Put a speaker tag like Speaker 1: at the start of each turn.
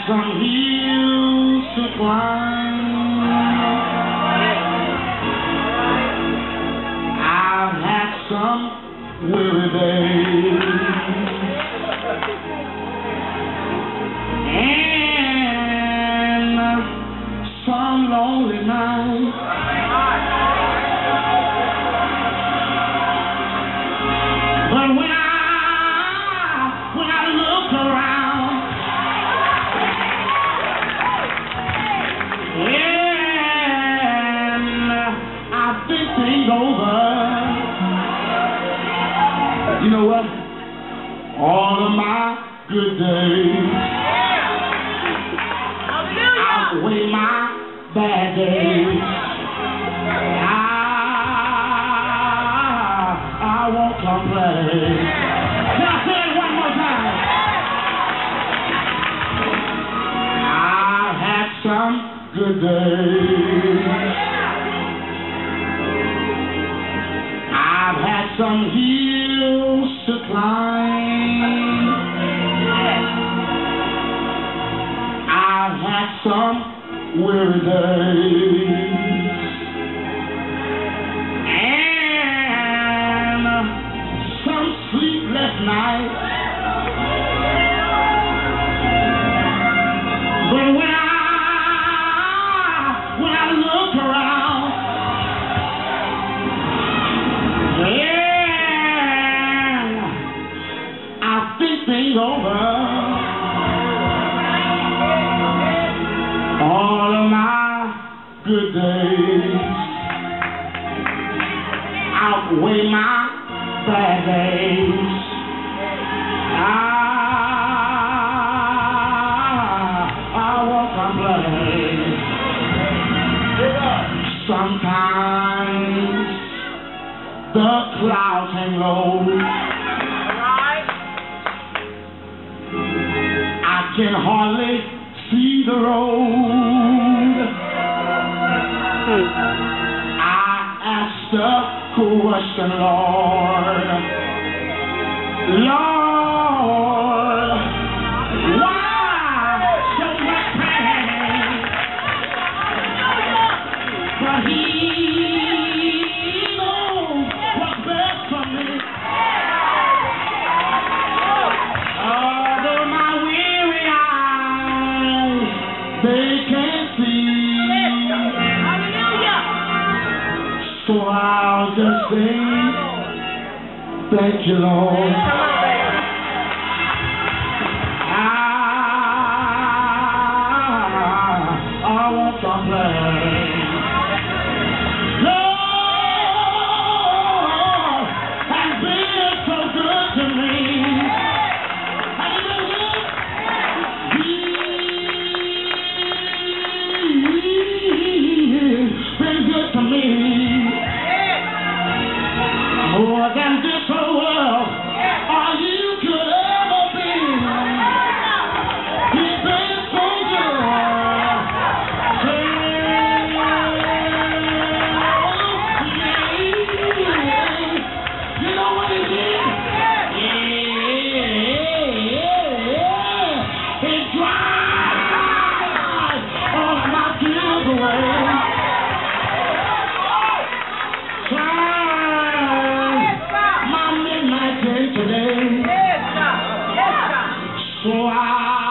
Speaker 1: some hills to climb. I've had some weary days and some lonely nights. But when I look around, and I think things over, you know what? All of my good days outweigh my bad days. I won't complain. Can I say it one more time? I've had some good days. I've had some hills to climb. I've had some weary days and some sleepless nights. But when I look around, yeah, I think things over. All of my good days outweigh my bad days. I won't complain. Sometimes the clouds hang low. I can hardly see the road. I asked the question, Lord, why so much pain? But He knows what's best for me. Although my weary eyes, they can't see. So I'll just say, thank you, Lord. I won't complain. Lord has been so good to me. Has He been good? He's been good to me. More than this whole world, all you could ever be. He's been so good. You know what He did? He dried all my tears away. Today, so I